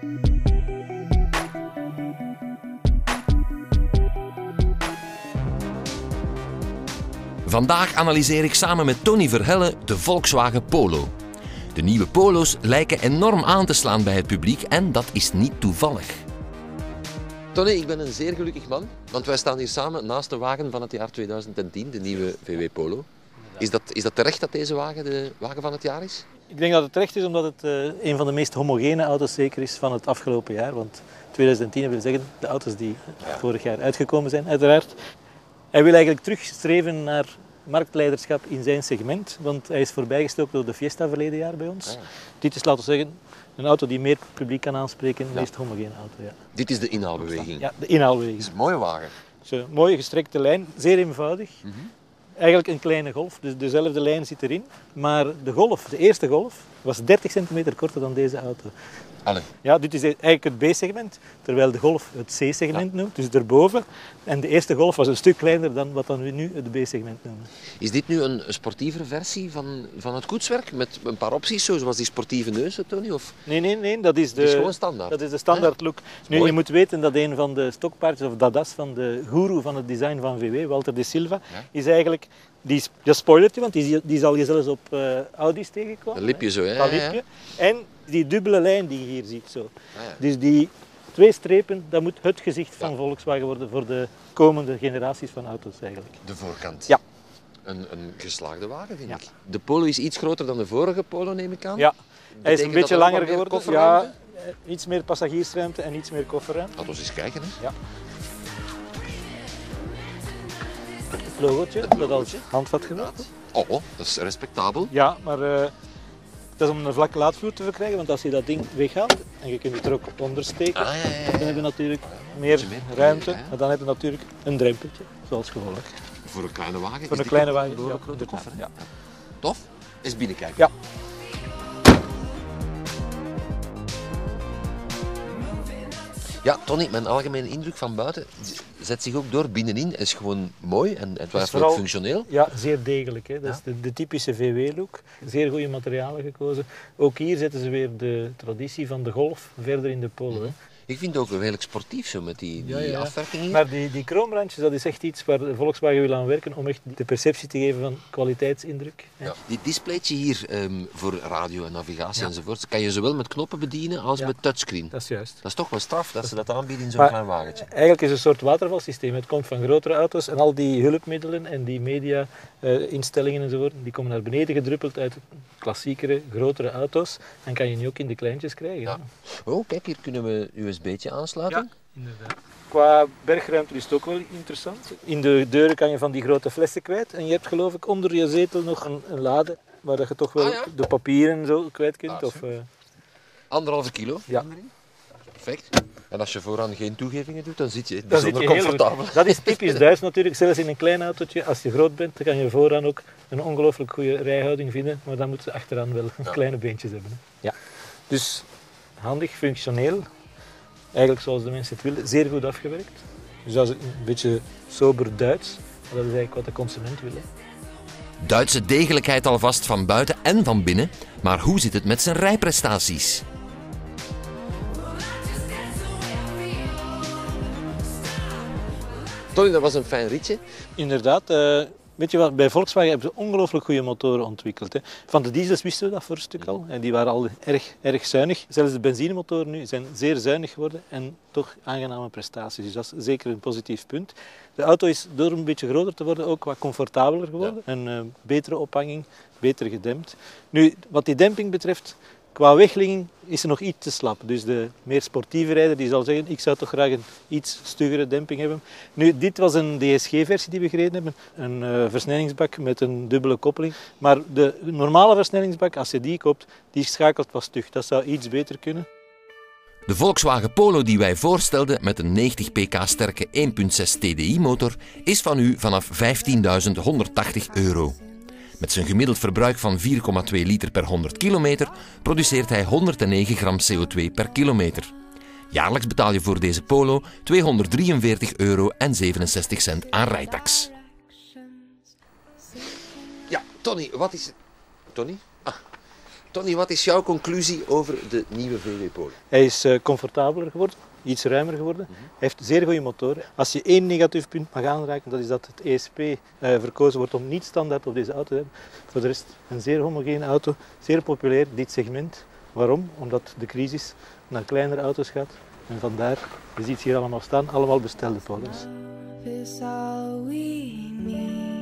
Vandaag analyseer ik samen met Tony Verhelle de Volkswagen Polo. De nieuwe Polo's lijken enorm aan te slaan bij het publiek en dat is niet toevallig. Tony, ik ben een zeer gelukkig man, want wij staan hier samen naast de wagen van het jaar 2010, de nieuwe VW Polo. Is dat terecht dat deze wagen de wagen van het jaar is? Ik denk dat het terecht is omdat het een van de meest homogene auto's zeker is van het afgelopen jaar. Want 2010 wil zeggen de auto's die vorig jaar uitgekomen zijn, uiteraard. Hij wil eigenlijk terugstreven naar marktleiderschap in zijn segment, want hij is voorbijgestoken door de Fiesta verleden jaar bij ons. Dit is, laten we zeggen, een auto die meer publiek kan aanspreken, de meest homogene auto. Ja. Dit is de inhaalbeweging? Ja, de inhaalbeweging. Het is een mooie wagen. Het is een mooie gestrekte lijn, zeer eenvoudig. Eigenlijk een kleine golf, dus dezelfde lijn zit erin. Maar de golf, de eerste golf, was 30 centimeter korter dan deze auto. Allee. Ja, dit is eigenlijk het B-segment, terwijl de Golf het C-segment noemt, dus erboven. En de eerste Golf was een stuk kleiner dan wat we nu het B-segment noemen. Is dit nu een sportievere versie van het koetswerk, met een paar opties, zoals die sportieve neus, Tony? Of? Nee, dat is is gewoon standaard. Dat is de standaard look. Nu, je moet weten dat een van de stokpaardjes, of dadas van de goeroe van het design van VW, Walter de Silva, is eigenlijk dat spoilertje, want die zal je zelfs op Audi's tegenkomen. Een lipje zo, hè? Dat lipje. En die dubbele lijn die je hier ziet. Zo. Ja. Dus die 2 strepen, dat moet het gezicht van Volkswagen worden voor de komende generaties van auto's eigenlijk. De voorkant. Ja. Een geslaagde wagen, vind ik. De Polo is iets groter dan de vorige Polo, neem ik aan. Ja, hij is een beetje langer geworden. Ja, Ja, iets meer passagiersruimte en iets meer kofferruimte. laten we eens kijken. Hè. Ja. Het logootje, dat als handvat gemaakt. Oh, dat is respectabel. Ja, maar dat is om een vlakke laadvloer te verkrijgen, want als je dat ding weghaalt en je kunt het er ook onder steken, dan heb je natuurlijk meer ruimte, maar dan heb je natuurlijk een drempeltje, zoals gewoonlijk. Voor een kleine wagen? Voor een kleine wagen, Een grote koffer. Ja. Tof? Eens binnenkijken. Ja. Ja, Tony, mijn algemene indruk van buiten zet zich ook door. Binnenin is gewoon mooi en twijfelijk functioneel. Ja, zeer degelijk. Hè. Dat is de typische VW-look. Zeer goede materialen gekozen. Ook hier zetten ze weer de traditie van de Golf verder in de Polo. Hè. Ik vind het ook redelijk sportief zo met die afwerking hier. Maar die kroonrandjes, dat is echt iets waar Volkswagen wil aan werken om echt de perceptie te geven van kwaliteitsindruk. Hè. Ja. Dit displaytje hier voor radio en navigatie enzovoort, kan je zowel met knoppen bedienen als met touchscreen. Dat is juist. Dat is toch wel straf dat ze dat aanbieden in zo'n klein wagentje. Eigenlijk is het een soort watervalsysteem. Het komt van grotere auto's en al die hulpmiddelen en die media-instellingen enzovoort, die komen naar beneden gedruppeld uit klassiekere, grotere auto's. En kan je nu ook in de kleintjes krijgen. Ja. Oh, kijk, hier kunnen we een USB'tje aansluiten. Ja, inderdaad. Qua bergruimte is het ook wel interessant. In de deuren kan je van die grote flessen kwijt. En je hebt geloof ik onder je zetel nog een lade waar je toch wel de papieren zo kwijt kunt. Of, 1,5 kilo. Ja. Perfect. En als je vooraan geen toegevingen doet, dan zit je bijzonder heel comfortabel. goed. Dat is typisch Duits natuurlijk. Zelfs in een klein autootje, als je groot bent, dan kan je vooraan ook een ongelooflijk goede rijhouding vinden. Maar dan moeten ze achteraan wel kleine beentjes hebben. Hè. Ja. Dus handig, functioneel. Eigenlijk zoals de mensen het willen. Zeer goed afgewerkt. Dus dat is een beetje sober Duits. Maar dat is eigenlijk wat de consument wil. Hè. Duitse degelijkheid alvast van buiten en van binnen. Maar hoe zit het met zijn rijprestaties? Tony, dat was een fijn ritje. Inderdaad. Weet je wat, bij Volkswagen hebben ze ongelooflijk goede motoren ontwikkeld. Hè. Van de diesels wisten we dat voor een stuk al. En die waren al erg zuinig. Zelfs de benzinemotoren nu zijn zeer zuinig geworden en toch aangename prestaties. Dus dat is zeker een positief punt. De auto is door een beetje groter te worden ook wat comfortabeler geworden. Ja. Een betere ophanging, beter gedempt. Nu, wat die demping betreft, qua wegligging is ze nog iets te slap. Dus de meer sportieve rijder die zal zeggen, ik zou toch graag een iets stuggere demping hebben. Nu, dit was een DSG-versie die we gereden hebben. Een versnellingsbak met een dubbele koppeling. Maar de normale versnellingsbak, als je die koopt, die schakelt wat stug. Dat zou iets beter kunnen. De Volkswagen Polo die wij voorstelden met een 90 pk sterke 1.6 TDI motor is van u vanaf €15.180. Met zijn gemiddeld verbruik van 4,2 liter per 100 kilometer produceert hij 109 gram CO2 per kilometer. Jaarlijks betaal je voor deze Polo €243,67 aan rijtax. Ja, Tony, wat is... Tony? Tony, wat is jouw conclusie over de nieuwe VW Polo? Hij is comfortabeler geworden, iets ruimer geworden. Hij heeft zeer goede motoren. Als je één negatief punt mag aanraken, dat is dat het ESP verkozen wordt om niet standaard op deze auto te hebben. Voor de rest een zeer homogene auto, zeer populair, dit segment. Waarom? Omdat de crisis naar kleinere auto's gaat. En vandaar, je ziet hier allemaal staan, allemaal bestelde Polo's.